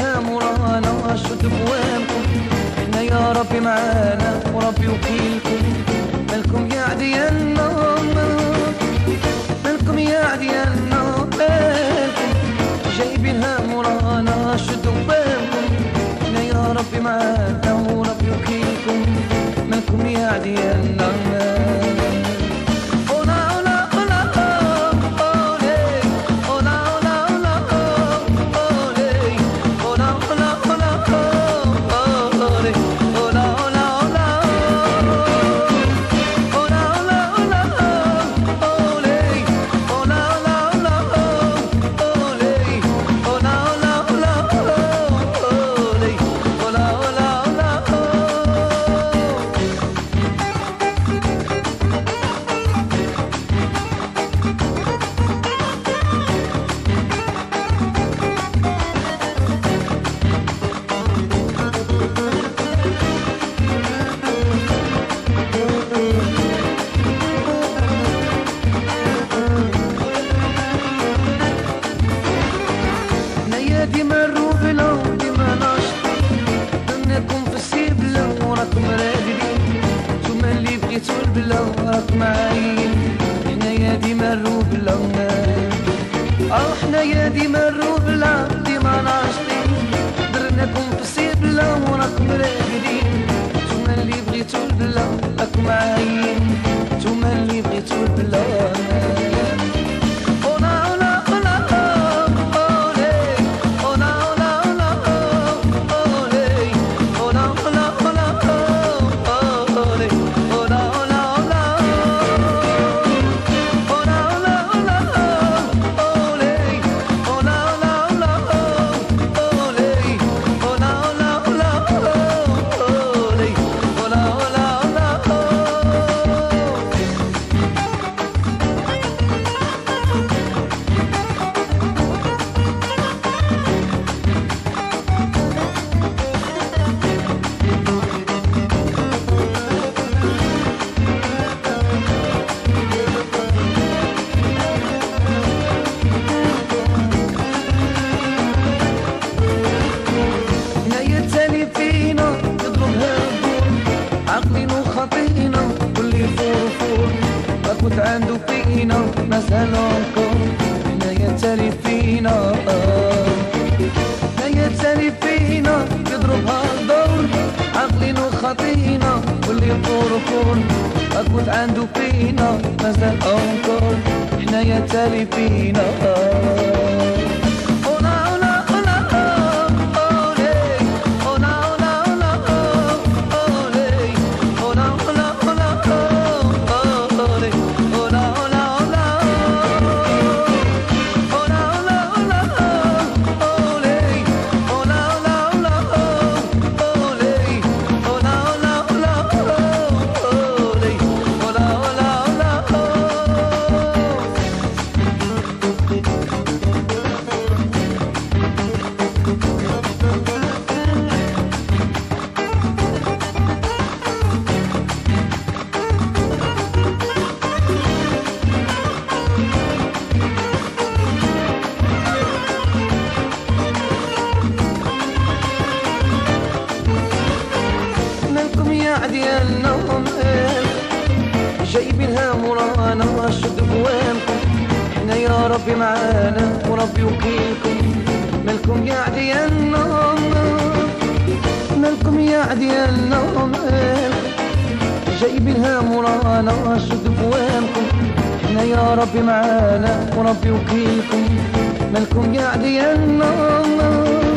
الهم ورانا شد بوامكم، احنا يا ربي معانا وربي وكيلكم. مالكم يا عديالنا مالكم يا عديالنا مالكم جايبين هم ورانا شد بوامكم، احنا يا ربي معانا وربي وكيلكم. مالكم يا عديالنا ديما الروبلة وديما ناشطين، درناكم في السيبلة وراكم راقدين، نتوما اللي بغيتو البلا راكم عايين. حنايا ديما الروبلة حنايا ديما الروبلة ديما ناشطين، درناكم في السيبلة وراكم راقدين، نتوما اللي بغيتو البلا راكم عايين، نتوما اللي بغيتو البلا. عقلين وخطينا واللي فور فور راكوت عنده فينا مازال انكور. حنايا تالي فينا حنايا تالي فينا يضربها الدور. عقلين وخطينا واللي فور فور راكوت عنده فينا مازال انكور. حنايا تالي فينا ديالنا جايبين هم ورانا شد بوامكم، احنا يا ربي معانا وربي وكيلكم. مالكم يا عديالنا مالكم يا عديالنا جايبين هم ورانا شد بوامكم، احنا يا ربي معانا وربي وكيلكم. مالكم يا عديالنا